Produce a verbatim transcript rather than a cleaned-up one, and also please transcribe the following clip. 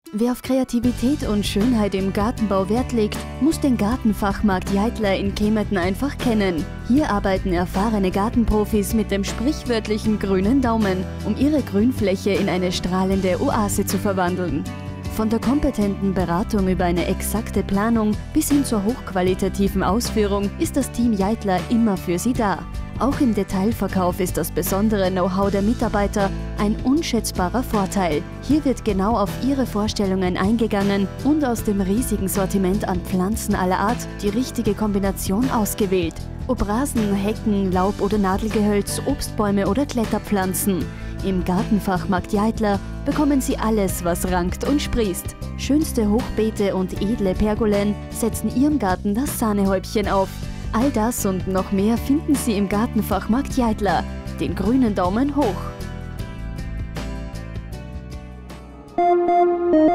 Wer auf Kreativität und Schönheit im Gartenbau Wert legt, muss den Gartenfachmarkt Jeitler in Kemeten einfach kennen. Hier arbeiten erfahrene Gartenprofis mit dem sprichwörtlichen grünen Daumen, um ihre Grünfläche in eine strahlende Oase zu verwandeln. Von der kompetenten Beratung über eine exakte Planung bis hin zur hochqualitativen Ausführung ist das Team Jeitler immer für Sie da. Auch im Detailverkauf ist das besondere Know-how der Mitarbeiter ein unschätzbarer Vorteil. Hier wird genau auf Ihre Vorstellungen eingegangen und aus dem riesigen Sortiment an Pflanzen aller Art die richtige Kombination ausgewählt. Ob Rasen, Hecken, Laub- oder Nadelgehölz, Obstbäume oder Kletterpflanzen. Im Gartenfachmarkt Jeitler bekommen Sie alles, was rankt und sprießt. Schönste Hochbeete und edle Pergolen setzen Ihrem Garten das Sahnehäubchen auf. All das und noch mehr finden Sie im Gartenfachmarkt Jeitler. Den grünen Daumen hoch!